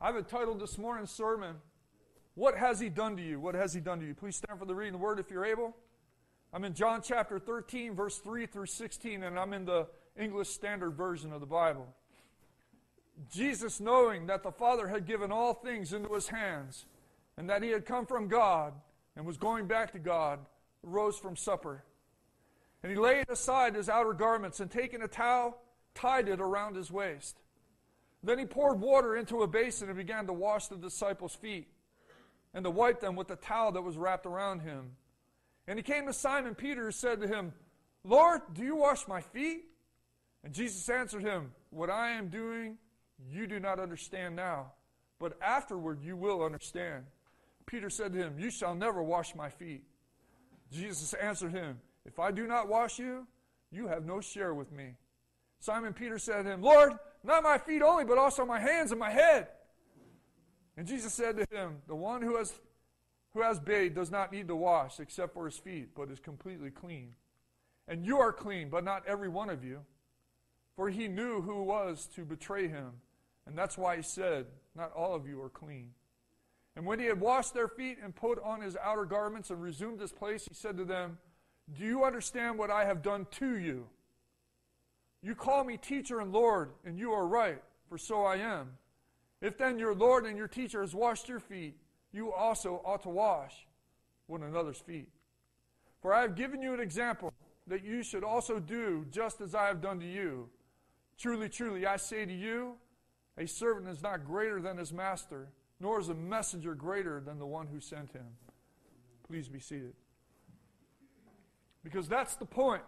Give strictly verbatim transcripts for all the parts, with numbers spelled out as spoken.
I've entitled this morning's sermon, What Has He Done to You? What has He done to you? Please stand for the reading of the word if you're able. I'm in John chapter thirteen, verse three through sixteen, and I'm in the English Standard Version of the Bible. Jesus, knowing that the Father had given all things into his hands, and that he had come from God and was going back to God, arose from supper. And he laid aside his outer garments, and taking a towel, tied it around his waist. Then he poured water into a basin and began to wash the disciples' feet, and to wipe them with the towel that was wrapped around him. And he came to Simon Peter, who said to him, Lord, do you wash my feet? And Jesus answered him, What I am doing, you do not understand now, but afterward you will understand. Peter said to him, You shall never wash my feet. Jesus answered him, If I do not wash you, you have no share with me. Simon Peter said to him, Lord, not my feet only, but also my hands and my head. And Jesus said to him, The one who has who has bathed does not need to wash except for his feet, but is completely clean. And you are clean, but not every one of you. For he knew who was to betray him, and that's why he said, Not all of you are clean. And when he had washed their feet and put on his outer garments and resumed his place, he said to them, Do you understand what I have done to you? You call me teacher and Lord, and you are right, for so I am. If then your Lord and your teacher has washed your feet, you also ought to wash one another's feet. For I have given you an example, that you should also do just as I have done to you. Truly, truly, I say to you, a servant is not greater than his master, nor is a messenger greater than the one who sent him. Please be seated. Because that's the point.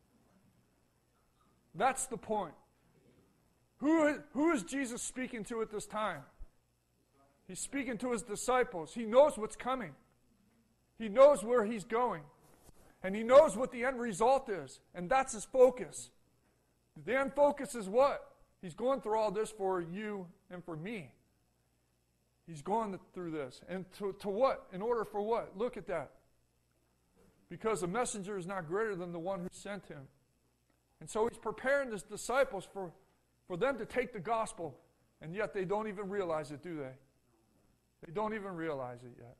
That's the point. Who, who is Jesus speaking to at this time? He's speaking to his disciples. He knows what's coming. He knows where he's going. And he knows what the end result is. And that's his focus. The end focus is what? He's going through all this for you and for me. He's going through this. And to, to what? In order for what? Look at that. Because the messenger is not greater than the one who sent him. And so he's preparing his disciples for, for them to take the gospel. And yet they don't even realize it, do they? They don't even realize it yet.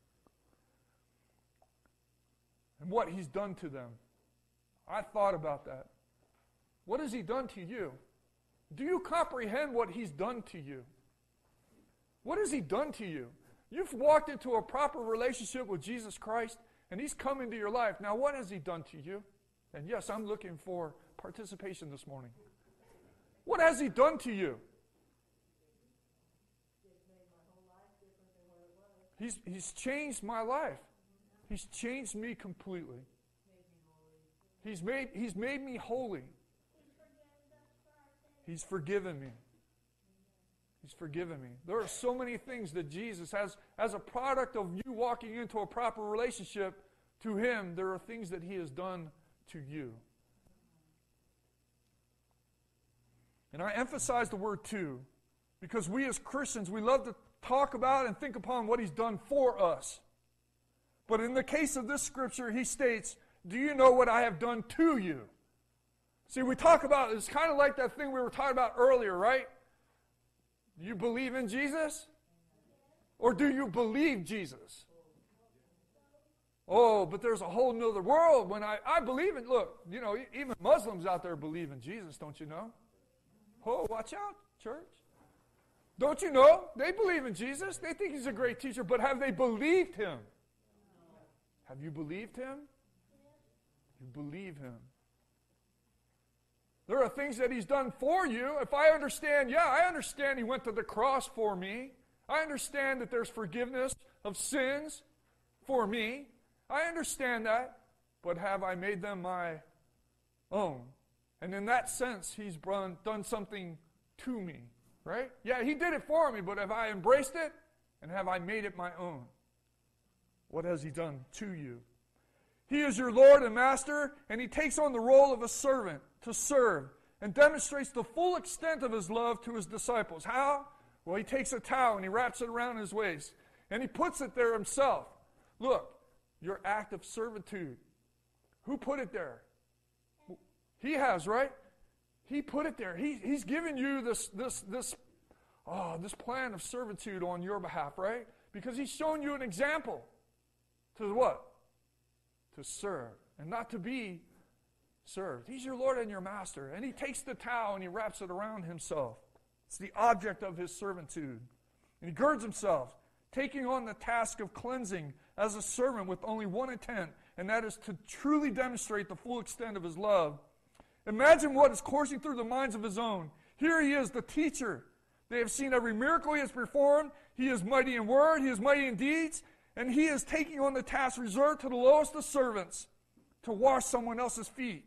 And what he's done to them. I thought about that. What has he done to you? Do you comprehend what he's done to you? What has he done to you? You've walked into a proper relationship with Jesus Christ, and he's come into your life. Now, what has he done to you? And yes, I'm looking for participation this morning. What has he done to you? He's, he's changed my life. He's changed me completely. He's made, he's made me holy. He's forgiven me. He's forgiven me. There are so many things that Jesus has, as a product of you walking into a proper relationship to him, there are things that he has done to you. And I emphasize the word "to" because we as Christians, we love to talk about and think upon what he's done for us. But in the case of this scripture, he states, do you know what I have done to you? See, we talk about, it's kind of like that thing we were talking about earlier, right? Do you believe in Jesus? Or do you believe Jesus? Oh, but there's a whole nother world when I, I believe in, look, you know, even Muslims out there believe in Jesus, don't you know? Oh, watch out, church. Don't you know? They believe in Jesus. They think he's a great teacher, but have they believed him? Have you believed him? You believe him. There are things that he's done for you. If I understand, yeah, I understand he went to the cross for me. I understand that there's forgiveness of sins for me. I understand that, but have I made them my own? And in that sense, he's done something to me, right? Yeah, he did it for me, but have I embraced it? And have I made it my own? What has he done to you? He is your Lord and Master, and he takes on the role of a servant to serve and demonstrates the full extent of his love to his disciples. How? Well, he takes a towel and he wraps it around his waist, and he puts it there himself. Look, your act of servitude. Who put it there? He has, right? He put it there. He, he's given you this, this, this oh, this plan of servitude on your behalf, right? Because he's shown you an example to what? To serve and not to be served. He's your Lord and your master. And he takes the towel and he wraps it around himself. It's the object of his servitude. And he girds himself, taking on the task of cleansing as a servant with only one intent, and that is to truly demonstrate the full extent of his love. Imagine what is coursing through the minds of his own. Here he is, the teacher. They have seen every miracle he has performed. He is mighty in word, he is mighty in deeds, and he is taking on the task reserved to the lowest of servants to wash someone else's feet.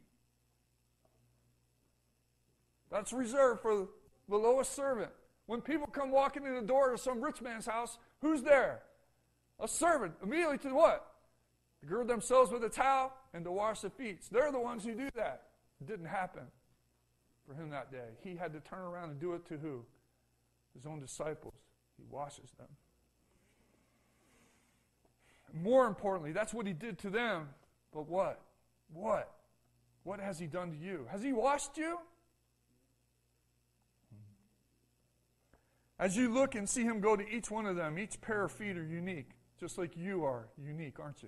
That's reserved for the lowest servant. When people come walking in the door of some rich man's house, who's there? A servant. Immediately to what? To gird themselves with a towel and to wash their feet. They're the ones who do that. It didn't happen for him that day. He had to turn around and do it to who? His own disciples. He washes them. More importantly, that's what he did to them. But what? What? What has he done to you? Has he washed you? As you look and see him go to each one of them, each pair of feet are unique, just like you are unique, aren't you?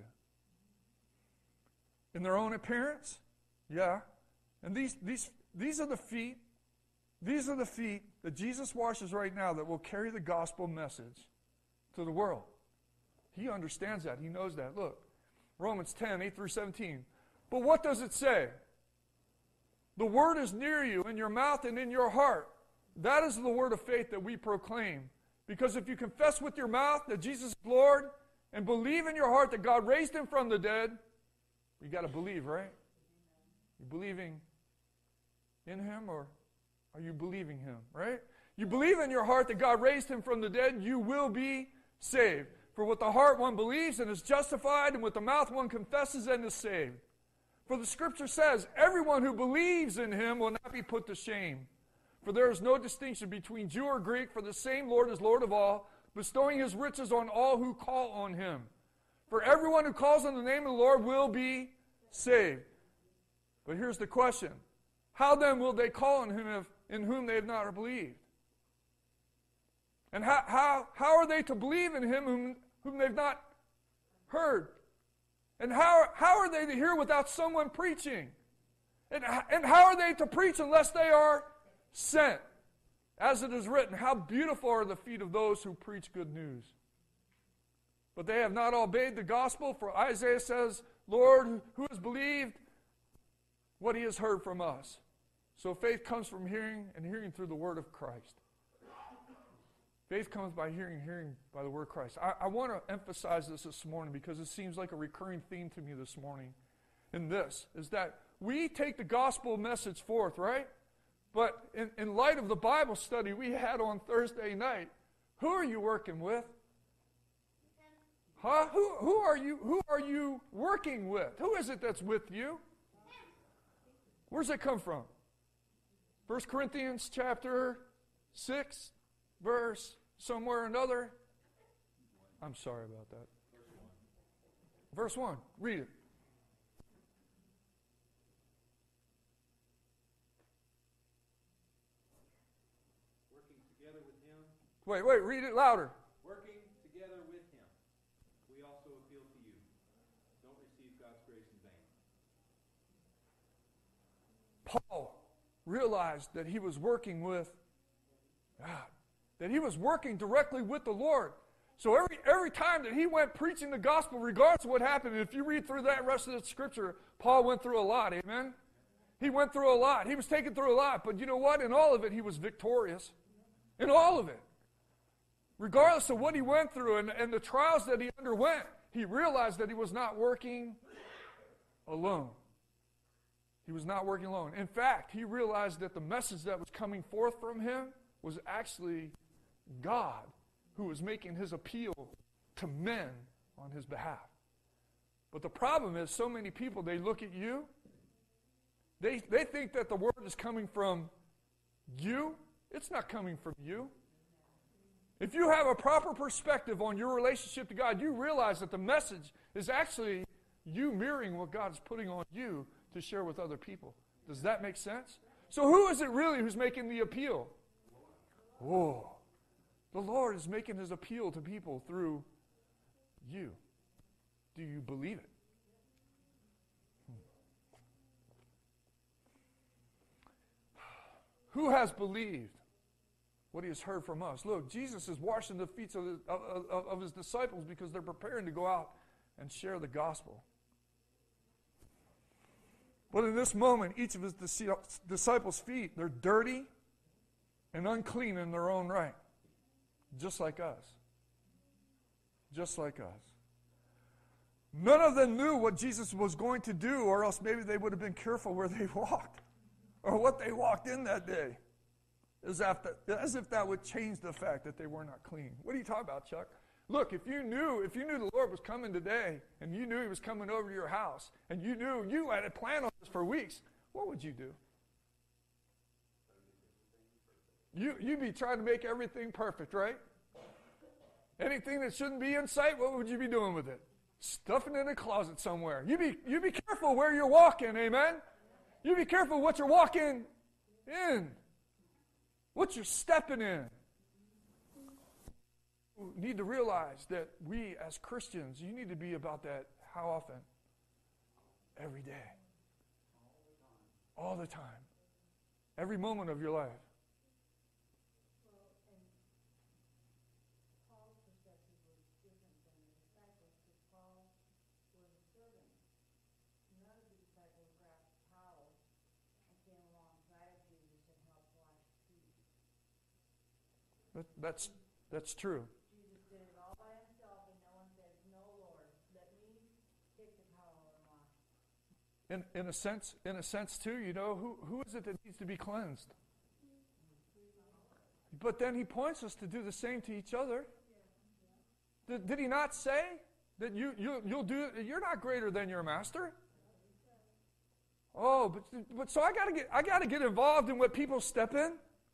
In their own appearance? Yeah. And these, these, these are the feet, these are the feet that Jesus washes right now that will carry the gospel message to the world. He understands that. He knows that. Look, Romans ten, eight through seventeen. But what does it say? The word is near you, in your mouth and in your heart. That is the word of faith that we proclaim. Because if you confess with your mouth that Jesus is Lord and believe in your heart that God raised him from the dead, you got to believe, right? You believing in him, or are you believing him, right? You believe in your heart that God raised him from the dead, you will be saved. For with the heart one believes and is justified, and with the mouth one confesses and is saved. For the scripture says, everyone who believes in him will not be put to shame. For there is no distinction between Jew or Greek, for the same Lord is Lord of all, bestowing his riches on all who call on him. For everyone who calls on the name of the Lord will be saved. But here's the question. How then will they call on him if, in whom they have not believed? And how, how, how are they to believe in him whom, whom they've not heard? And how, how are they to hear without someone preaching? And, and how are they to preach unless they are sent? As it is written, how beautiful are the feet of those who preach good news. But they have not obeyed the gospel, for Isaiah says, Lord, who has believed what he has heard from us? So faith comes from hearing, and hearing through the word of Christ. Faith comes by hearing, hearing by the word of Christ. I, I want to emphasize this this morning because it seems like a recurring theme to me this morning. And this is that we take the gospel message forth, right? But in, in light of the Bible study we had on Thursday night, who are you working with? Huh? Who, who are you, who are you working with? Who is it that's with you? Where's it come from? First Corinthians chapter six, verse somewhere or another. I'm sorry about that. Verse one. Read it. Working together with him. Wait, wait, read it louder. Working together with him. We also appeal to you. Don't receive God's grace in vain. Paul realized that he was working with God, that he was working directly with the Lord. So every every time that he went preaching the gospel, regardless of what happened, and if you read through that rest of the scripture, Paul went through a lot, amen? He went through a lot. He was taken through a lot. But you know what? In all of it, he was victorious. In all of it. Regardless of what he went through and, and the trials that he underwent, he realized that he was not working alone. He was not working alone. In fact, he realized that the message that was coming forth from him was actually God who was making his appeal to men on his behalf. But the problem is, so many people, they look at you, they, they think that the word is coming from you. It's not coming from you. If you have a proper perspective on your relationship to God, you realize that the message is actually you mirroring what God is putting on you to share with other people. Does that make sense? So who is it really who's making the appeal? Oh, The Lord is making his appeal to people through you. Do you believe it? Who has believed what he has heard from us? Look, Jesus is washing the feet of, the, of, of, of his disciples because they're preparing to go out and share the gospel. But in this moment, each of his disciples' feet, they're dirty and unclean in their own right. Just like us. Just like us. None of them knew what Jesus was going to do, or else maybe they would have been careful where they walked, or what they walked in that day. As if that, as if that would change the fact that they were not clean. What are you talking about, Chuck? Look, if you knew, if you knew the Lord was coming today, and you knew he was coming over to your house, and you knew you had a plan on this for weeks, what would you do? You, you'd be trying to make everything perfect, right? Anything that shouldn't be in sight, what would you be doing with it? Stuffing it in a closet somewhere. You be, you be careful where you're walking, amen? You be careful what you're walking in. What you're stepping in. You need to realize that we as Christians, you need to be about that how often? Every day. All the time. Every moment of your life. That, that's that's true. Jesus did it all by himself, and no one said, "No, Lord, let me take the towel and wash." In in a sense, in a sense too, you know, who who is it that needs to be cleansed? But then he points us to do the same to each other. Did, did he not say that you you you'll do? You're not greater than your master. Oh, but but so I gotta get I gotta get involved in what people step in.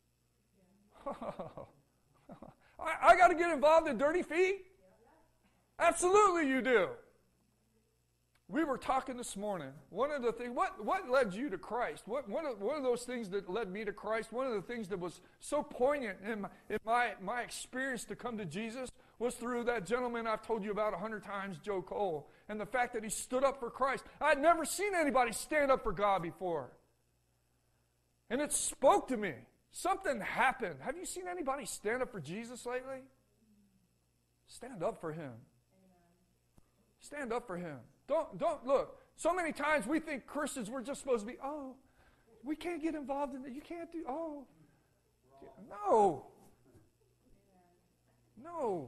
I, I got to get involved in dirty feet? Absolutely you do. We were talking this morning. One of the things, what, what led you to Christ? What, one, of, one of those things that led me to Christ, one of the things that was so poignant in my, in my, my experience to come to Jesus was through that gentleman I've told you about a hundred times, Joe Cole, and the fact that he stood up for Christ. I'd never seen anybody stand up for God before. And it spoke to me. Something happened. Have you seen anybody stand up for Jesus lately? Stand up for him. Stand up for him. Don't, don't, look, so many times we think Christians, we're just supposed to be, oh, we can't get involved in that. You can't do, oh. No. No.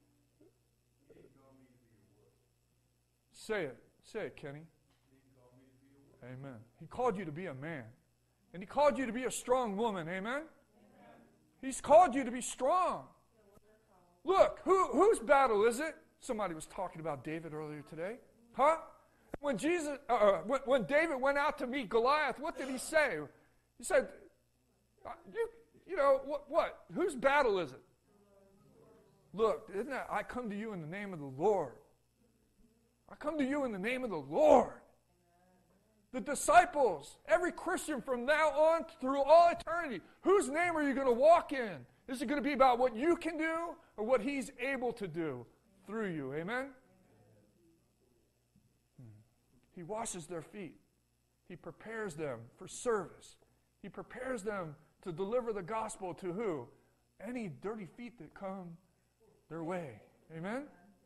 Say it. Say it, Kenny. Amen. He called you to be a man. And he called you to be a strong woman. Amen? Amen. He's called you to be strong. Look, who, whose battle is it? Somebody was talking about David earlier today. Huh? When Jesus, uh, when, when David went out to meet Goliath, what did he say? He said, you, you know, what, what? Whose battle is it? Look, isn't that, I come to you in the name of the Lord. I come to you in the name of the Lord. The disciples, every Christian from now on through all eternity, whose name are you going to walk in? Is it going to be about what you can do or what he's able to do through you? Amen? He washes their feet. He prepares them for service. He prepares them to deliver the gospel to who? Any dirty feet that come their way. Amen?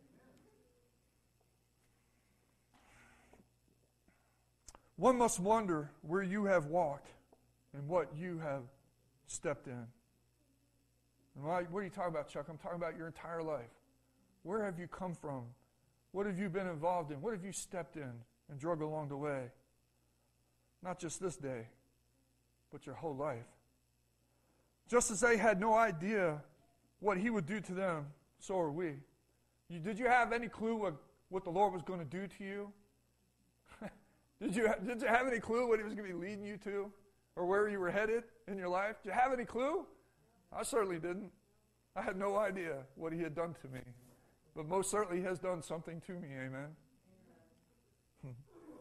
One must wonder where you have walked and what you have stepped in. And what are you talking about, Chuck? I'm talking about your entire life. Where have you come from? What have you been involved in? What have you stepped in and drug along the way? Not just this day, but your whole life. Just as they had no idea what he would do to them, so are we. You, did you have any clue what, what the Lord was going to do to you? Did you, did you have any clue what he was going to be leading you to? Or where you were headed in your life? Did you have any clue? I certainly didn't. I had no idea what he had done to me. But most certainly he has done something to me. Amen. Hmm.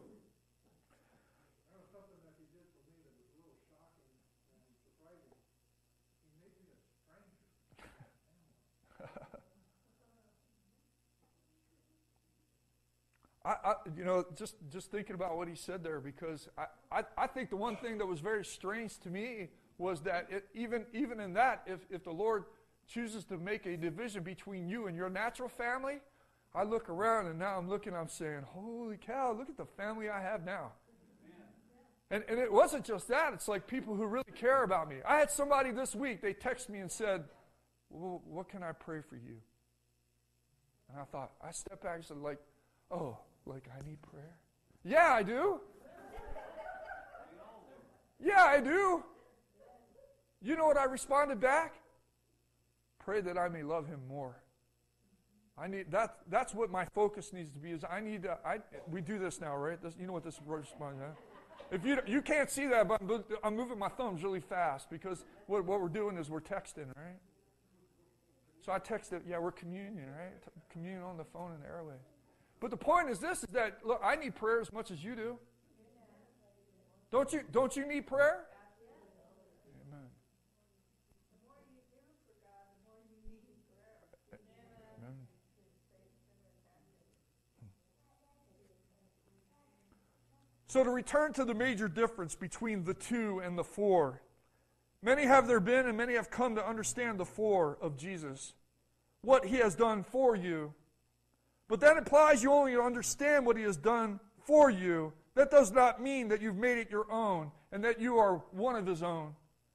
That was something that he did for me that was a little shocking and surprising. He made me a stranger. I, I, you know, just, just thinking about what he said there, because I, I, I think the one thing that was very strange to me was that it, even, even in that, if, if the Lord chooses to make a division between you and your natural family, I look around and now I'm looking, I'm saying, holy cow, look at the family I have now. And, and it wasn't just that. It's like people who really care about me. I had somebody this week, they texted me and said, well, what can I pray for you? And I thought, I stepped back and said, like, oh, like I need prayer? Yeah, I do. Yeah, I do. You know what I responded back? Pray that I may love him more. I need that. That's what my focus needs to be. Is I need to. I we do this now, right? This, you know what this response is? If you you can't see that, but I'm, I'm moving my thumbs really fast because what what we're doing is we're texting, right? So I texted, yeah, we're communion, right? Communion on the phone and the airway. But the point is this: is that look, I need prayer as much as you do. Don't you? Don't you need prayer? Amen. Amen. So to return to the major difference between the two and the four, many have there been and many have come to understand the four of Jesus, what he has done for you. But that implies you only understand what he has done for you. That does not mean that you've made it your own and that you are one of his own.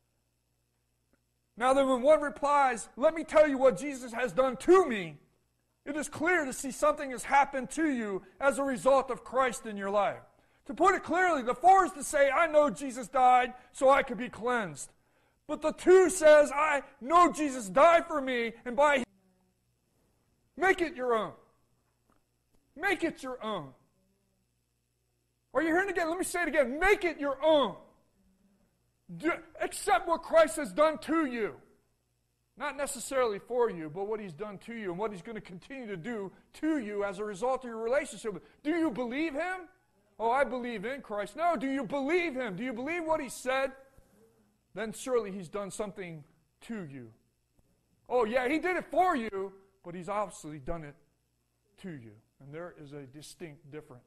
Now then, when one replies, let me tell you what Jesus has done to me, it is clear to see something has happened to you as a result of Christ in your life. To put it clearly, the four is to say, I know Jesus died so I could be cleansed. But the two says, I know Jesus died for me, and by him, make it your own. Make it your own. Are you hearing it again? Let me say it again. Make it your own. Do, accept what Christ has done to you. Not necessarily for you, but what he's done to you and what he's going to continue to do to you as a result of your relationship. Do you believe him? Oh, I believe in Christ. No, do you believe him? Do you believe what he said? Then surely he's done something to you. Oh, yeah, he did it for you, but he's obviously done it to you. And there is a distinct difference.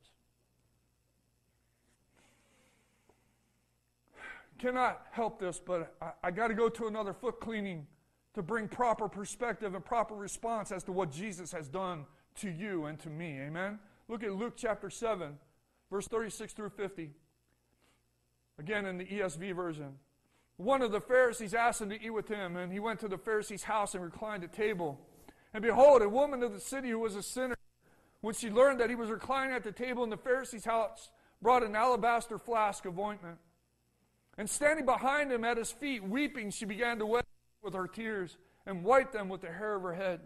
Cannot help this, but I, I got to go to another foot cleaning to bring proper perspective and proper response as to what Jesus has done to you and to me. Amen? Look at Luke chapter seven, verse thirty-six through fifty. Again in the E S V version. One of the Pharisees asked him to eat with him, and he went to the Pharisee's house and reclined at table. And behold, a woman of the city who was a sinner, when she learned that he was reclining at the table in the Pharisee's house, brought an alabaster flask of ointment. And standing behind him at his feet, weeping, she began to wet with her tears and wiped them with the hair of her head.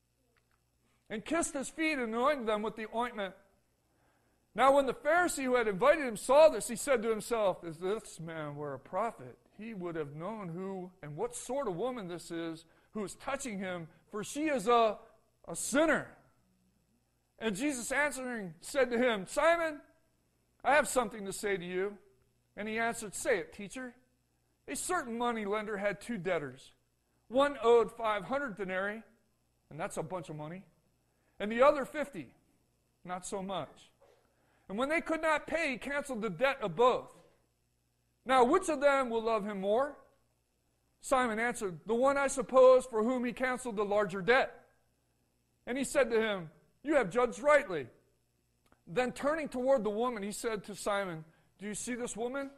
And kissed his feet and anointed them with the ointment. Now when the Pharisee who had invited him saw this, he said to himself, if this man were a prophet, he would have known who and what sort of woman this is who is touching him, for she is a, a sinner. And Jesus answering said to him, Simon, I have something to say to you. And he answered, say it, teacher. A certain money lender had two debtors. One owed five hundred denarii, and that's a bunch of money, and the other fifty, not so much. And when they could not pay, he canceled the debt of both. Now, which of them will love him more? Simon answered, the one, I suppose, for whom he canceled the larger debt. And he said to him, you have judged rightly. Then turning toward the woman, he said to Simon, do you see this woman?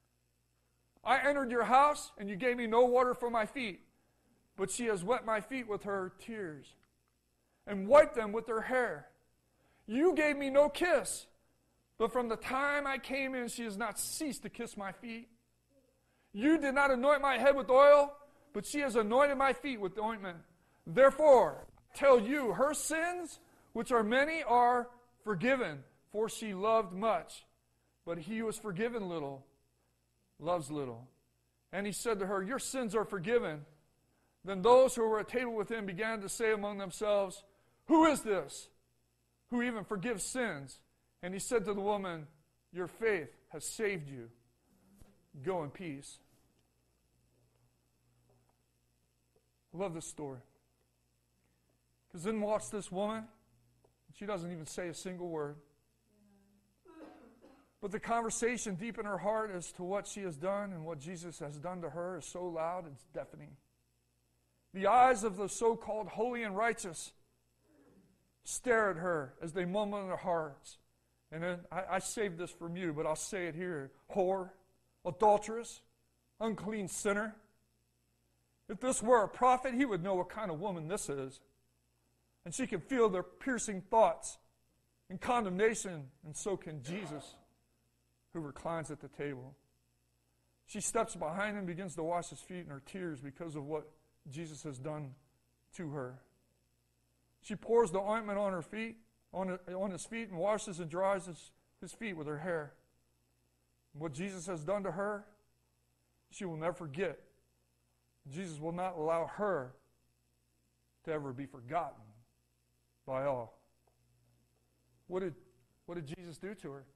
I entered your house, and you gave me no water for my feet, but she has wet my feet with her tears and wiped them with her hair. You gave me no kiss, but from the time I came in, she has not ceased to kiss my feet. You did not anoint my head with oil, but she has anointed my feet with ointment. Therefore, I tell you, her sins, which are many, are forgiven, for she loved much. But he who is forgiven little loves little. And he said to her, your sins are forgiven. Then those who were at table with him began to say among themselves, who is this who even forgives sins? And he said to the woman, your faith has saved you. Go in peace. I love this story. Because then watch this woman. She doesn't even say a single word. But the conversation deep in her heart as to what she has done and what Jesus has done to her is so loud it's deafening. The eyes of the so-called holy and righteous stare at her as they mumble in their hearts. And then I, I saved this from you, but I'll say it here. Whore, adulteress, unclean sinner. If this were a prophet, he would know what kind of woman this is. And she can feel their piercing thoughts and condemnation, and so can Jesus, who reclines at the table. She steps behind him and begins to wash his feet in her tears because of what Jesus has done to her. She pours the ointment on her feet, on, on his feet, and washes and dries his, his feet with her hair. What Jesus has done to her, she will never forget. Jesus will not allow her to ever be forgotten by all. What did, what did Jesus do to her?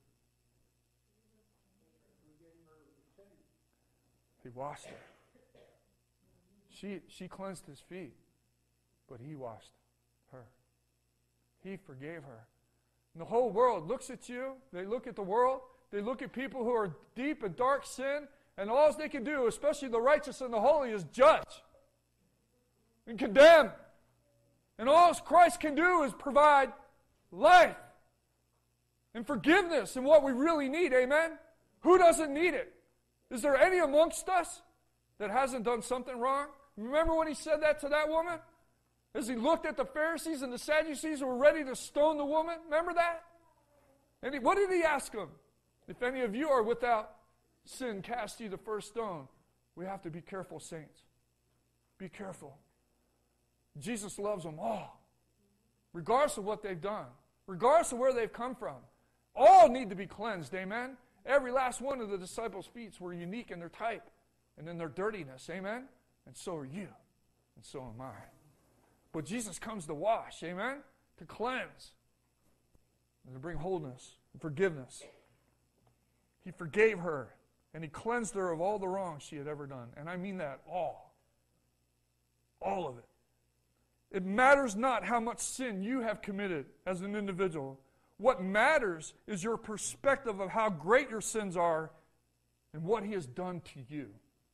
He washed her. She, she cleansed his feet, but he washed her. He forgave her. And the whole world looks at you. They look at the world. They look at people who are deep in dark sin, and all they can do, especially the righteous and the holy, is judge and condemn. And all Christ can do is provide life and forgiveness and what we really need. Amen? Who doesn't need it? Is there any amongst us that hasn't done something wrong? Remember when he said that to that woman? As he looked at the Pharisees and the Sadducees who were ready to stone the woman? Remember that? And he, what did he ask them? If any of you are without sin, cast ye the first stone. We have to be careful, saints. Be careful. Jesus loves them all, regardless of what they've done, regardless of where they've come from. All need to be cleansed, amen? Every last one of the disciples' feet were unique in their type and in their dirtiness, amen? And so are you, and so am I. But Jesus comes to wash, amen? To cleanse, and to bring wholeness and forgiveness. He forgave her, and he cleansed her of all the wrong she had ever done. And I mean that all. All of it. It matters not how much sin you have committed as an individual. What matters is your perspective of how great your sins are and what he has done to you.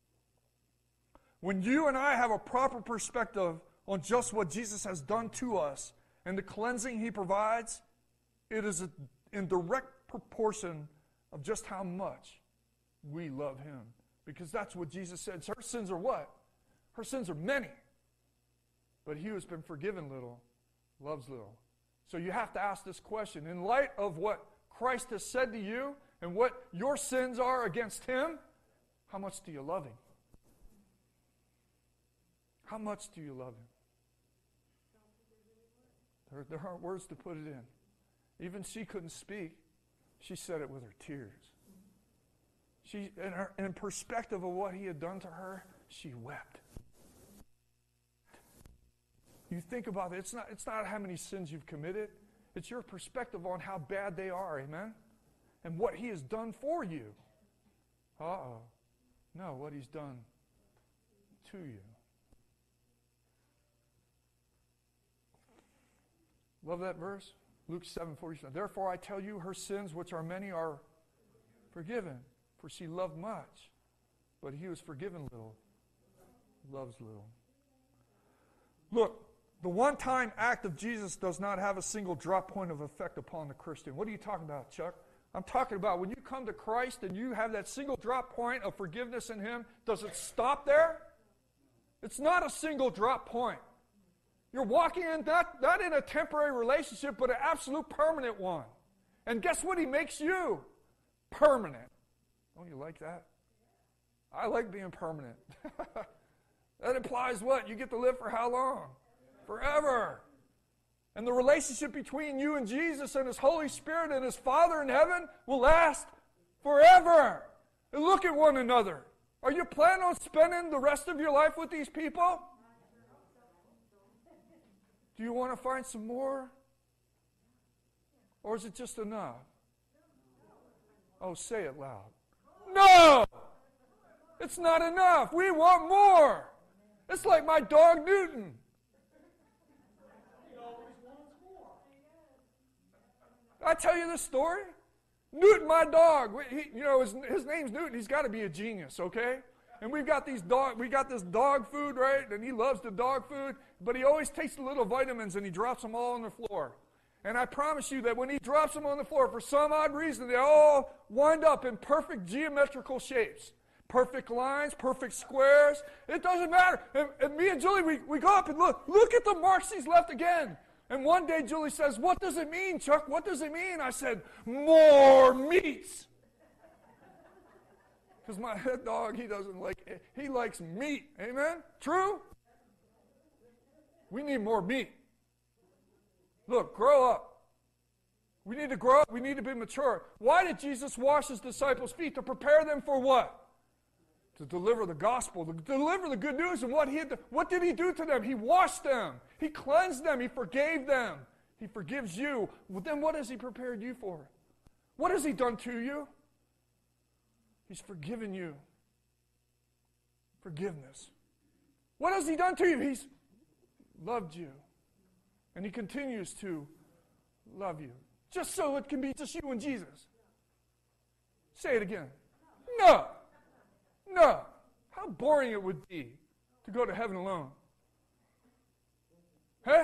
When you and I have a proper perspective on just what Jesus has done to us and the cleansing he provides, it is in direct proportion of just how much we love him. Because that's what Jesus said. Her sins are what? Her sins are many. But he who has been forgiven little loves little. So you have to ask this question. In light of what Christ has said to you and what your sins are against him, how much do you love him? How much do you love him? There, there aren't words to put it in. Even she couldn't speak. She said it with her tears. She, in, her, in perspective of what he had done to her, she wept. You think about it, it's not, it's not how many sins you've committed. It's your perspective on how bad they are, amen? And what he has done for you. Uh-oh. No, what he's done to you. Love that verse? Luke seven forty-seven. Therefore I tell you, her sins, which are many, are forgiven. For she loved much. But he who is forgiven little loves little. Look, the one-time act of Jesus does not have a single drop point of effect upon the Christian. What are you talking about, Chuck? I'm talking about when you come to Christ and you have that single drop point of forgiveness in him, does it stop there? It's not a single drop point. You're walking in, not, not in a temporary relationship, but an absolute permanent one. And guess what he makes you? Permanent. Don't you like that? I like being permanent. That implies what? You get to live for how long? Forever. And the relationship between you and Jesus and his Holy Spirit and his Father in heaven will last forever. And look at one another. Are you planning on spending the rest of your life with these people? Do you want to find some more? Or is it just enough? Oh, say it loud. No! It's not enough. We want more. It's like my dog Newton. I tell you this story. Newton, my dog, he, you know, his, his name's Newton. He's got to be a genius, okay? And we've got these dog, we got this dog food, right? And he loves the dog food, but he always takes the little vitamins and he drops them all on the floor. And I promise you that when he drops them on the floor, for some odd reason, they all wind up in perfect geometrical shapes. Perfect lines, perfect squares. It doesn't matter. And, and me and Julie, we, we go up and look. Look at the marks he's left again. And one day Julie says, what does it mean, Chuck? What does it mean? I said, more meats. Because my head dog, he doesn't like, he likes meat. Amen? True? We need more meat. Look, grow up. We need to grow up. We need to be mature. Why did Jesus wash his disciples' feet? To prepare them for what? To deliver the gospel, to deliver the good news. And what he had to, what did he do to them? He washed them. He cleansed them. He forgave them. He forgives you. Well, then what has he prepared you for? What has he done to you? He's forgiven you. Forgiveness. What has he done to you? He's loved you. And he continues to love you. Just so it can be just you and Jesus. Say it again. No. No. How boring it would be to go to heaven alone. Huh?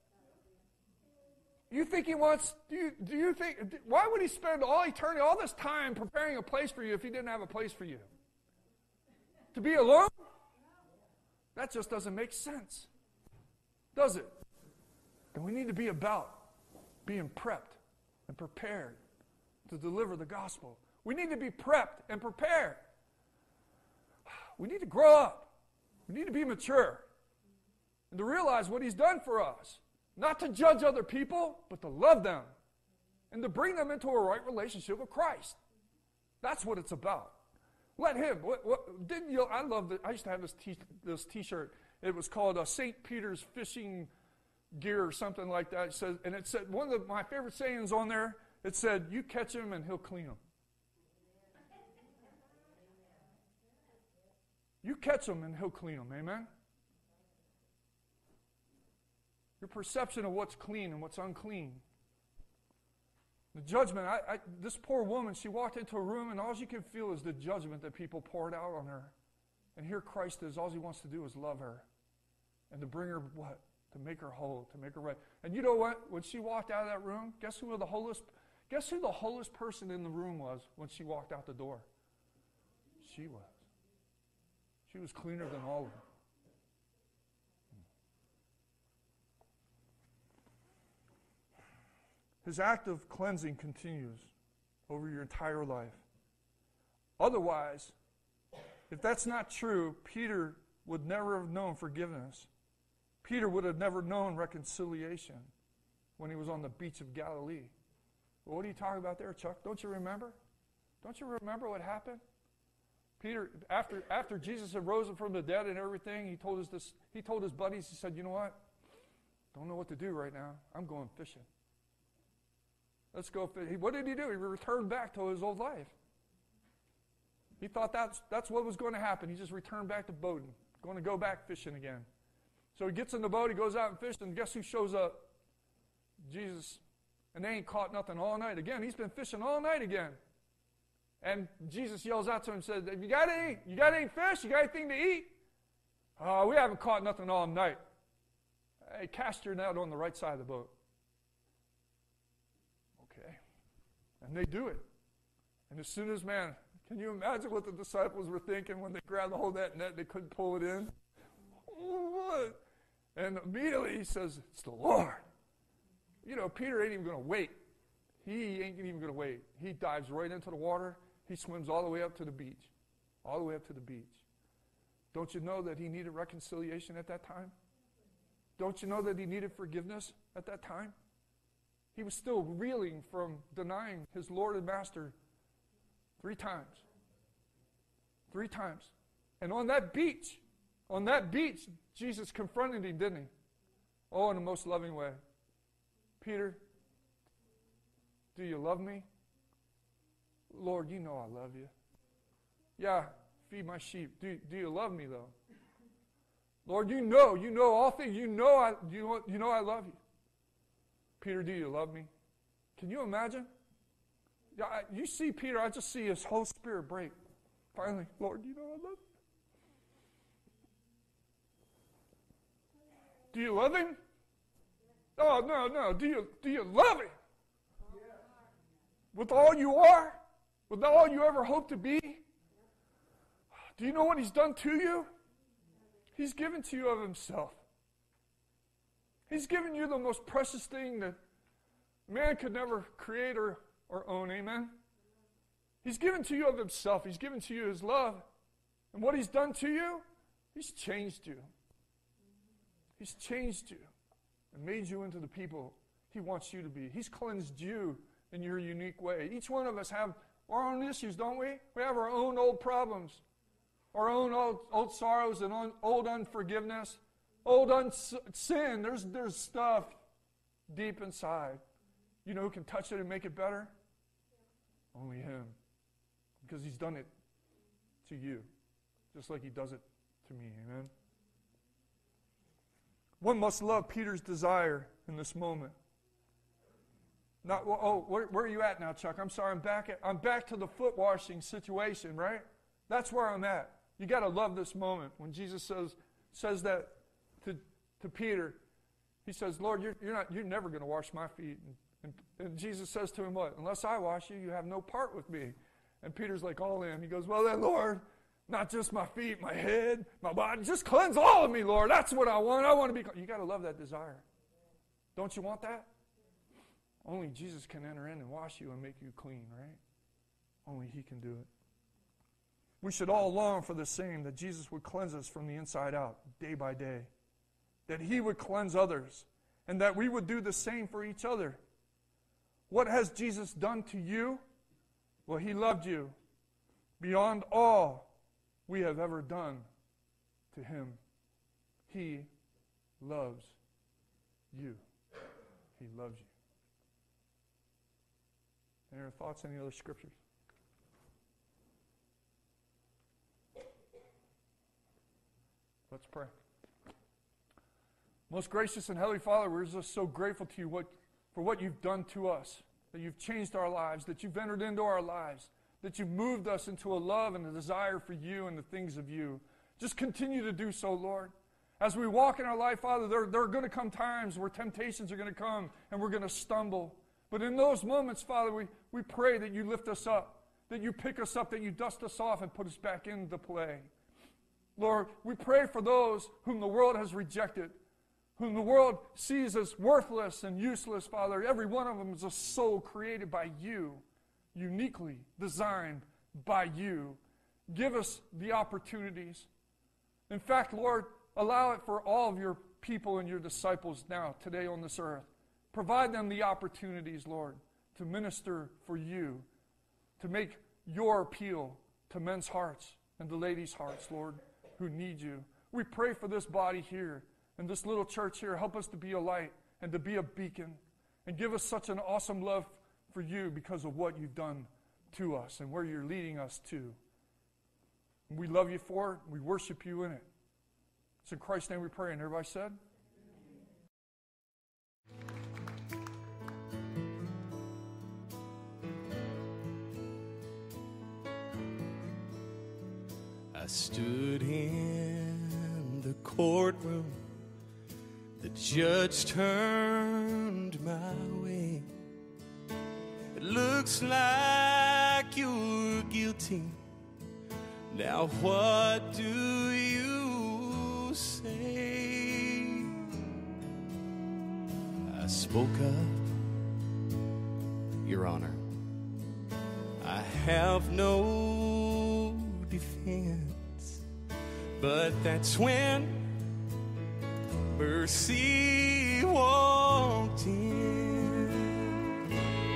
You think he wants, do you, do you think, why would he spend all eternity, all this time preparing a place for you if he didn't have a place for you? To be alone? That just doesn't make sense. Does it? And we need to be about being prepped and prepared to deliver the gospel. We need to be prepped and prepared. We need to grow up. We need to be mature. And to realize what he's done for us. Not to judge other people, but to love them. And to bring them into a right relationship with Christ. That's what it's about. Let him. What, what, didn't you? I love that. I used to have this t- this T-shirt. It was called uh, Saint Peter's Fishing Gear or something like that. It says, and it said, one of the, my favorite sayings on there, it said, you catch him and he'll clean him. You catch him and he'll clean him. Amen? Your perception of what's clean and what's unclean. The judgment. I, I, this poor woman, she walked into a room and all she could feel is the judgment that people poured out on her. And here Christ is. All he wants to do is love her. And to bring her what? To make her whole, to make her right. And you know what? When she walked out of that room, guess who the holiest, guess who the holiest person in the room was when she walked out the door? She was. She was cleaner than all of them. His act of cleansing continues over your entire life. Otherwise, if that's not true, Peter would never have known forgiveness. Peter would have never known reconciliation when he was on the beach of Galilee. Well, what are you talking about there, Chuck? Don't you remember? Don't you remember what happened? Peter, after after Jesus had risen from the dead and everything, he told his this, he told his buddies, he said, you know what? Don't know what to do right now. I'm going fishing. Let's go fish. What did he do? He returned back to his old life. He thought that's that's what was going to happen. He just returned back to boating, going to go back fishing again. So he gets in the boat, he goes out and fishes, and guess who shows up? Jesus. And they ain't caught nothing all night. Again, he's been fishing all night again. And Jesus yells out to him and says, you got any, you got any fish? You got anything to eat? Oh, we haven't caught nothing all night. Hey, cast your net on the right side of the boat. Okay. And they do it. And as soon as, man, can you imagine what the disciples were thinking when they grabbed the whole that net, they couldn't pull it in? What? And immediately he says, it's the Lord. You know, Peter ain't even going to wait. He ain't even going to wait. He dives right into the water. He swims all the way up to the beach. All the way up to the beach. Don't you know that he needed reconciliation at that time? Don't you know that he needed forgiveness at that time? He was still reeling from denying his Lord and Master three times. Three times. And on that beach, on that beach, Jesus confronted him, didn't he? Oh, in the most loving way. Peter, do you love me? Lord, you know I love you. Yeah, feed my sheep. Do, do you love me, though? Lord, you know, you know all things. You know I, you know, you know I love you. Peter, do you love me? Can you imagine? Yeah, I, you see Peter, I just see his whole spirit break. Finally, Lord, you know I love you. Do you love him? Oh, no, no. Do you, do you love him? With all you are? With all you ever hope to be? Do you know what he's done to you? He's given to you of himself. He's given you the most precious thing that man could never create or, or own. Amen? He's given to you of himself. He's given to you his love. And what he's done to you, he's changed you. He's changed you and made you into the people he wants you to be. He's cleansed you in your unique way. Each one of us have our own issues, don't we? We have our own old problems, our own old, old sorrows and on, old unforgiveness, old un- sin. There's, there's stuff deep inside. You know who can touch it and make it better? Only him. Because he's done it to you, just like he does it to me. Amen? One must love Peter's desire in this moment. Not, oh, where, where are you at now, Chuck? I'm sorry, I'm back at, I'm back to the foot washing situation, right? That's where I'm at. You got to love this moment when Jesus says says that to to Peter. He says, "Lord, you're you're not you're never going to wash my feet." And, and, and Jesus says to him, "What? Unless I wash you, you have no part with me." And Peter's like all in. He goes, "Well then, Lord, not just my feet, my head, my body, just cleanse all of me, Lord. That's what I want. I want to be." You got to love that desire. Don't you want that? Only Jesus can enter in and wash you and make you clean, right? Only he can do it. We should all long for the same, that Jesus would cleanse us from the inside out, day by day. That he would cleanse others, and that we would do the same for each other. What has Jesus done to you? Well, he loved you beyond all we have ever done to him. He loves you. He loves you. Any other thoughts? Any other scriptures? Let's pray. Most gracious and heavenly Father, we're just so grateful to you what, for what you've done to us, that you've changed our lives, that you've entered into our lives, that you've moved us into a love and a desire for you and the things of you. Just continue to do so, Lord. As we walk in our life, Father, there, there are going to come times where temptations are going to come and we're going to stumble. But in those moments, Father, we, we pray that you lift us up, that you pick us up, that you dust us off and put us back into play. Lord, we pray for those whom the world has rejected, whom the world sees as worthless and useless, Father. Every one of them is a soul created by you, uniquely designed by you. Give us the opportunities. In fact, Lord, allow it for all of your people and your disciples now, today on this earth. Provide them the opportunities, Lord, to minister for you, to make your appeal to men's hearts and to ladies' hearts, Lord, who need you. We pray for this body here and this little church here. Help us to be a light and to be a beacon, and give us such an awesome love for you because of what you've done to us and where you're leading us to. And we love you for it. We worship you in it. It's in Christ's name we pray. And everybody said? I stood in the courtroom, the judge turned my way. It looks like you're guilty. Now what do you say? I spoke up, Your Honor. I have no defense, but that's when mercy walked in.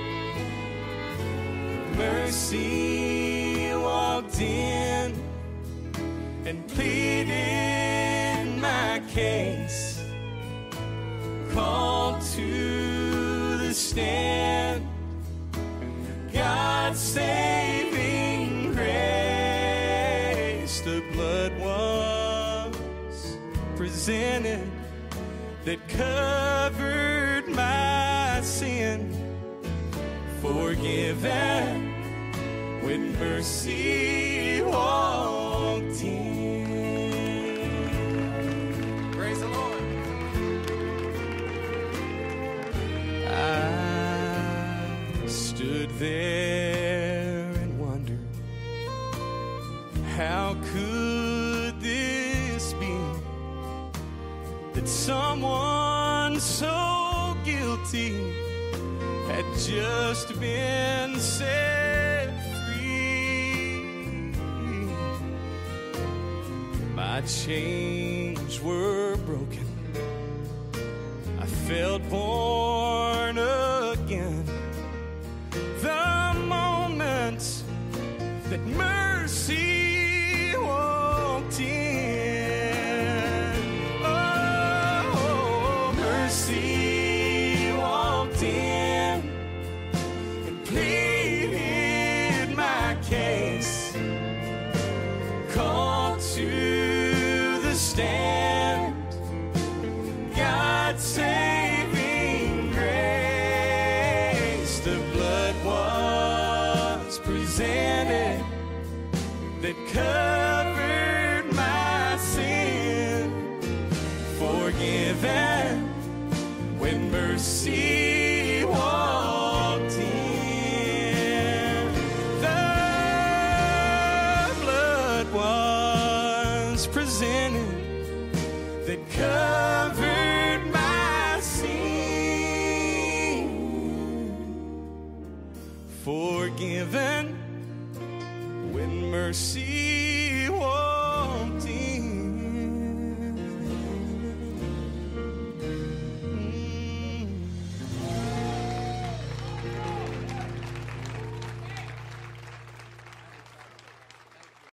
Mercy walked in and pleaded my case, called to the stand God's saving grace. The blood was presented that covered my sin. forgiven when mercy walked in. Praise the Lord. I stood there and wondered, how could this be, that someone so guilty had just been set free. My chains were broken, I felt born again. The moment that mercy walked in, oh, mercy walked in and pleaded my case, called to the stand God's saving grace. The blood was presented that covered my sin, forgiven when mercy walked in. The blood was presented that covered my sin, forgiven when mercy